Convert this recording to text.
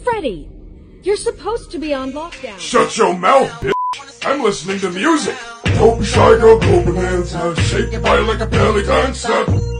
Freddy, you're supposed to be on lockdown. Shut your mouth, bitch! I'm listening to music! Don't be shy, girl, go bonanza. Shake your body like a belly dancer.